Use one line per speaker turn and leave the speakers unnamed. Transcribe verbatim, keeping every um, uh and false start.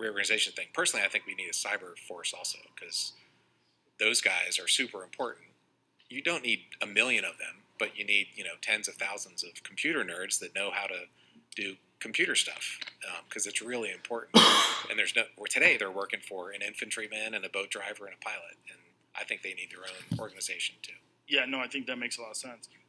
reorganization thing. Personally, I think we need a cyber force also, because those guys are super important. You don't need a million of them, but you need, you know, tens of thousands of computer nerds that know how to do computer stuff, because um, it's really important. And there's no, well, today they're working for an infantryman and a boat driver and a pilot, and I think they need their own organization too.
Yeah, no, I think that makes a lot of sense.